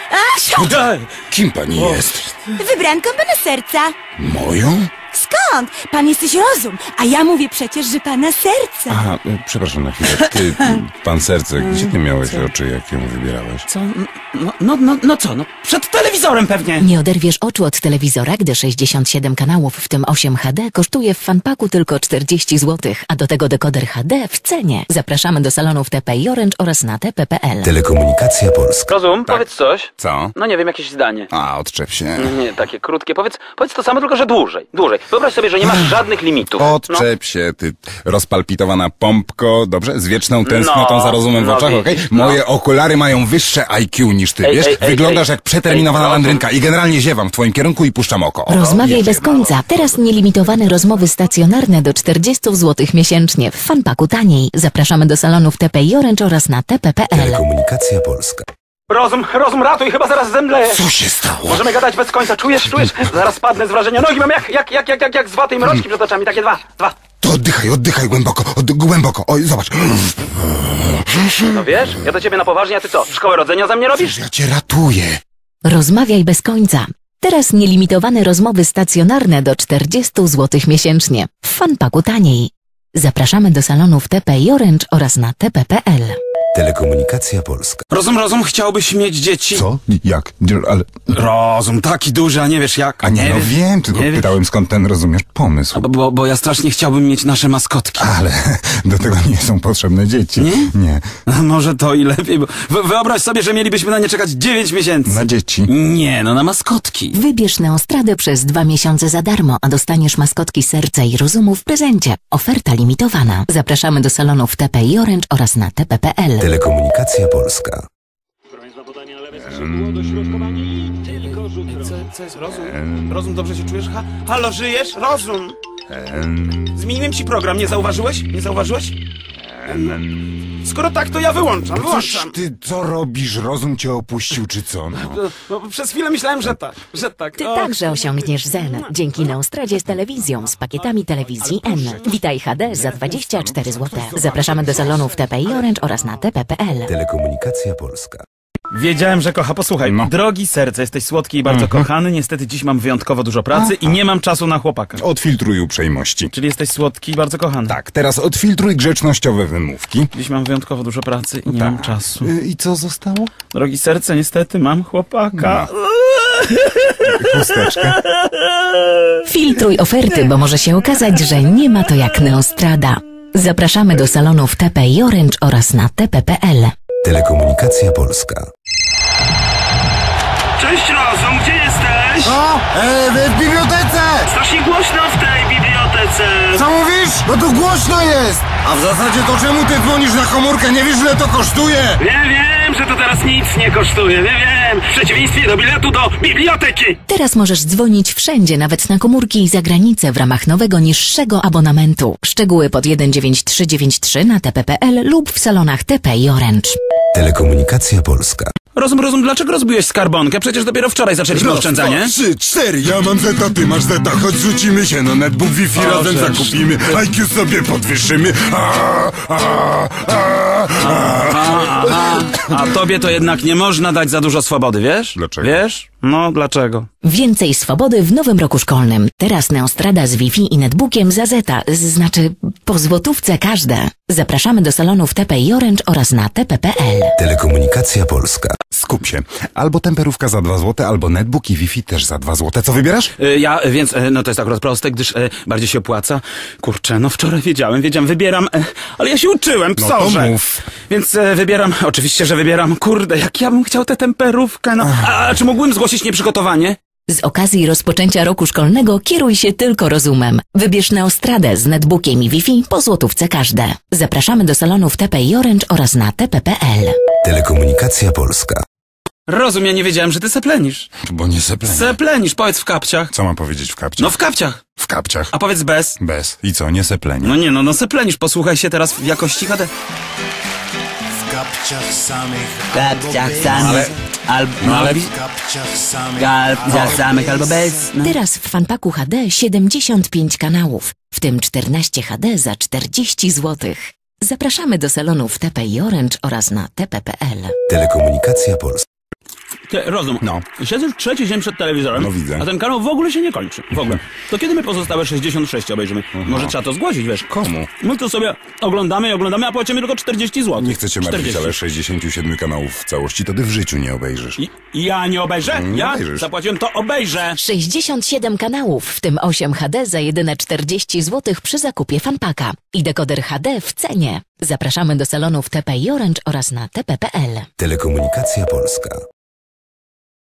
Asiu! Daj! Kim pani jest? Wybranką pana serca. Moją? Skąd? Pan jesteś rozum, a ja mówię przecież, że pana serce. Aha, przepraszam na chwilę. Ty, pan serce, gdzie ty miałeś oczy, jak ją wybierałeś? Co? No, przed telewizorem pewnie. Nie oderwiesz oczu od telewizora, gdy 67 kanałów, w tym 8 HD, kosztuje w Funpaku tylko 40 zł, a do tego dekoder HD w cenie. Zapraszamy do salonów TP i Orange oraz na tp.pl. Telekomunikacja Polska. Rozum, powiedz coś. Co? No nie wiem, jakieś zdanie. A, odczep się. Nie, takie krótkie. Powiedz to samo, tylko że dłużej. Wyobraź sobie, że nie masz żadnych limitów. Odczep się, ty rozpalpitowana pompko, dobrze? Z wieczną tęsknotą za rozumem w oczach, okej? Moje okulary mają wyższe IQ niż ty, wiesz? Wyglądasz jak przeterminowana landrynka i generalnie ziewam w twoim kierunku i puszczam oko. Rozmawiaj bez końca. Teraz nielimitowane rozmowy stacjonarne do 40 zł miesięcznie. W Funpaku taniej. Zapraszamy do salonów TP i Orange oraz na tp.pl. Telekomunikacja Polska. Rozum, ratuj, chyba zaraz zemdleję. Co się stało? Możemy gadać bez końca, czujesz? Zaraz padnę z wrażenia. Nogi mam jak z waty i mroczki przed oczami, takie dwa. To oddychaj głęboko. Oj, zobacz. No wiesz, ja do ciebie na poważnie, a ty co, szkołę rodzenia ze mnie robisz? Ja cię ratuję. Rozmawiaj bez końca. Teraz nielimitowane rozmowy stacjonarne do 40 zł miesięcznie. W Funpaku taniej. Zapraszamy do salonów TP i Orange oraz na tp.pl. Telekomunikacja Polska. Rozum, chciałbyś mieć dzieci? Co? Jak? Ale... Rozum, taki duży, a nie wiesz jak. A nie, no wiem, tylko pytałem skąd ten, rozumiesz, pomysł. Bo ja strasznie chciałbym mieć nasze maskotki. Ale do tego nie są potrzebne dzieci. Nie? Nie. Może to i lepiej, bo wyobraź sobie, że mielibyśmy na nie czekać 9 miesięcy. Na dzieci? Nie, na maskotki. Wybierz Neostradę przez 2 miesiące za darmo, a dostaniesz maskotki serca i rozumu w prezencie. Oferta limitowana. Zapraszamy do salonów TP i Orange oraz na tp.pl. Telekomunikacja Polska. Co jest rozum? Rozum, dobrze się czujesz? Halo, żyjesz? Rozum! Zmieniłem ci program, nie zauważyłeś? Skoro tak, to ja wyłączam. Ty co robisz? Rozum cię opuścił, czy co? No, przez chwilę myślałem, że tak. Ty także osiągniesz zen dzięki Neostradzie z telewizją, z pakietami telewizji N. Witaj HD za 24 zł. Zapraszamy do salonów TP i Orange oraz na tp.pl. Telekomunikacja Polska. Wiedziałem, że kocha. Posłuchaj, drogi serce, jesteś słodki i bardzo kochany. Niestety dziś mam wyjątkowo dużo pracy i nie mam czasu na chłopaka. Odfiltruj uprzejmości. Czyli jesteś słodki i bardzo kochany. Tak, teraz odfiltruj grzecznościowe wymówki. Dziś mam wyjątkowo dużo pracy i nie mam czasu. I co zostało? Drogi serce, niestety mam chłopaka. Chusteczkę. Filtruj oferty, bo może się okazać, że nie ma to jak Neostrada. Zapraszamy do salonów TP i Orange oraz na tp.pl. Telekomunikacja Polska. Cześć Rozum, gdzie jesteś? O! W bibliotece! Strasznie głośno w tej bibliotece. Co mówisz? No tu głośno jest! A w zasadzie to czemu ty dzwonisz na komórkę? Nie wiesz, ile to kosztuje? Wiem, że to teraz nic nie kosztuje. Wiem. W przeciwieństwie do biletu do biblioteki. Teraz możesz dzwonić wszędzie, nawet na komórki i za granicę w ramach nowego, niższego abonamentu. Szczegóły pod 19393 na tp.pl lub w salonach TP i Orange. Telekomunikacja Polska. Rozum, dlaczego rozbiłeś skarbonkę? Przecież dopiero wczoraj zaczęliśmy oszczędzanie. 2, 3, 4, ja mam zeta, ty masz zeta, chodź rzucimy się na netbook Wi-Fi, razem zakupimy, IQ sobie podwyższymy. A tobie to jednak nie można dać za dużo swobody, wiesz? Dlaczego? Wiesz? No, dlaczego? Więcej swobody w nowym roku szkolnym. Teraz Neostrada z Wi-Fi i netbookiem za zeta, znaczy po złotówce każde. Zapraszamy do salonów TP i Orange oraz na tp.pl. Telekomunikacja Polska. Skup się. Albo temperówka za 2 zł, albo netbook i Wi-Fi też za 2 zł. Co wybierasz? Więc to jest akurat proste, gdyż bardziej się opłaca. Kurczę, no wczoraj wiedziałem, wybieram, ale ja się uczyłem, psorze. No to mów. Więc wybieram, oczywiście, że wybieram. Kurde, jak ja bym chciał tę temperówkę, no. A czy mógłbym zgłosić nieprzygotowanie? Z okazji rozpoczęcia roku szkolnego kieruj się tylko rozumem. Wybierz Neostradę z netbookiem i Wi-Fi po złotówce każde. Zapraszamy do salonów TP i Orange oraz na tp.pl. Telekomunikacja Polska. Rozum, ja nie wiedziałem, że ty seplenisz. Bo nie seplenię. Seplenisz, powiedz w kapciach. Co mam powiedzieć w kapciach? No w kapciach. W kapciach. A powiedz bez. Bez. I co, nie seplenię? No nie, no seplenisz, posłuchaj się teraz w jakości HD. W kapciach samych. Albo bez. No. Teraz w Funpaku HD 75 kanałów, w tym 14 HD za 40 zł. Zapraszamy do salonów TP i Orange oraz na tp.pl. Telekomunikacja Polska. Ty, rozum. No. Siedzę już trzeci dzień przed telewizorem. No widzę. A ten kanał w ogóle się nie kończy. W ogóle. To kiedy my pozostałe 66 obejrzymy? Może trzeba to zgłosić, wiesz? Komu? My to sobie oglądamy, a płacimy tylko 40 zł. Nie chcę cię martwić, 40. ale 67 kanałów w całości to ty w życiu nie obejrzysz. Ja nie obejrzę? Nie Ja obejrzysz. zapłaciłem, to obejrzę. 67 kanałów, w tym 8 HD za jedyne 40 zł przy zakupie fanpaka. I dekoder HD w cenie. Zapraszamy do salonów TP i Orange oraz na tp.pl. Telekomunikacja Polska.